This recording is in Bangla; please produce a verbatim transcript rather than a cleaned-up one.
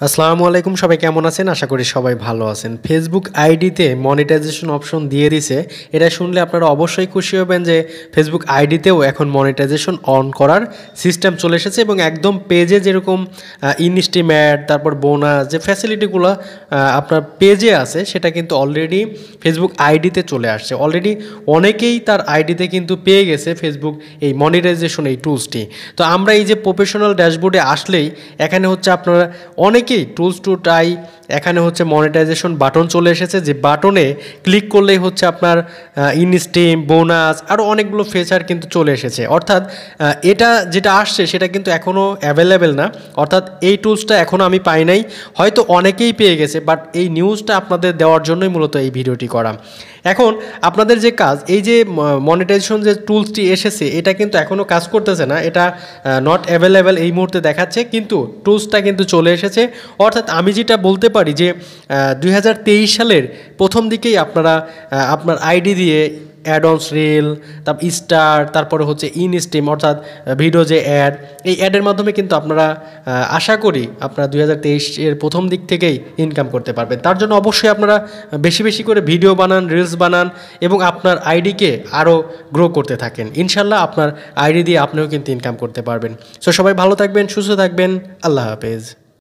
আসসালামু আলাইকুম, সবাই কেমন আছেন? আশা করি সবাই ভালো আছেন। ফেসবুক আইডিতে মনিটাইজেশন অপশন দিয়ে দিছে। এটা শুনলে আপনারা অবশ্যই খুশি হবেন যে ফেসবুক আইডিতেও এখন মনিটাইজেশন অন করার সিস্টেম চলে এসেছে এবং একদম পেজে যেরকম ইনস্টিমেট তারপর বোনাস যে ফ্যাসিলিটিগুলো আপনার পেজে আছে সেটা কিন্তু অলরেডি ফেসবুক আইডিতে চলে আসছে। অলরেডি অনেকেই তার আইডিতে কিন্তু পেয়ে গেছে ফেসবুক এই মনিটাইজেশন এই টুলসটি। তো আমরা এই যে প্রফেশনাল ড্যাশবোর্ডে আসলেই এখানে হচ্ছে আপনারা অনেক টুলস টু ট্রাই এখানে হচ্ছে মনিটাইজেশন বাটন চলে এসেছে, যে বাটনে ক্লিক করলেই হচ্ছে আপনার ইনস্টিম বোনাস আরও অনেকগুলো ফিচার কিন্তু চলে এসেছে। অর্থাৎ এটা যেটা আসছে সেটা কিন্তু এখনও অ্যাভেলেবেল না, অর্থাৎ এই টুলসটা এখনও আমি পাই নাই, হয়তো অনেকেই পেয়ে গেছে, বাট এই নিউজটা আপনাদের দেওয়ার জন্যই মূলত এই ভিডিওটি করা। এখন আপনাদের যে কাজ, এই যে মনিটাইজেশন যে টুলসটি এসেছে এটা কিন্তু এখনও কাজ করতেছে না, এটা নট অ্যাভেলেবেল এই মুহূর্তে দেখাচ্ছে, কিন্তু টুলসটা কিন্তু চলে এসেছে। অর্থাৎ আমি যেটা বলতে পারি যে দুই হাজার তেইশ সালের প্রথম দিকেই আপনারা আপনার আইডি দিয়ে অ্যাডন্স রিল, তারপর স্টার, তারপরে হচ্ছে ইনস্টিম অর্থাৎ ভিডিও যে অ্যাড, এই অ্যাডের মাধ্যমে কিন্তু আপনারা আশা করি আপনারা দুই হাজার তেইশের প্রথম দিক থেকেই ইনকাম করতে পারবেন। তার জন্য অবশ্যই আপনারা বেশি বেশি করে ভিডিও বানান, রিলস বানান এবং আপনার আইডিকে আরও গ্রো করতে থাকেন। ইনশাল্লাহ আপনার আইডি দিয়ে আপনিও কিন্তু ইনকাম করতে পারবেন। সো সবাই ভালো থাকবেন, সুস্থ থাকবেন, আল্লাহ হাফেজ।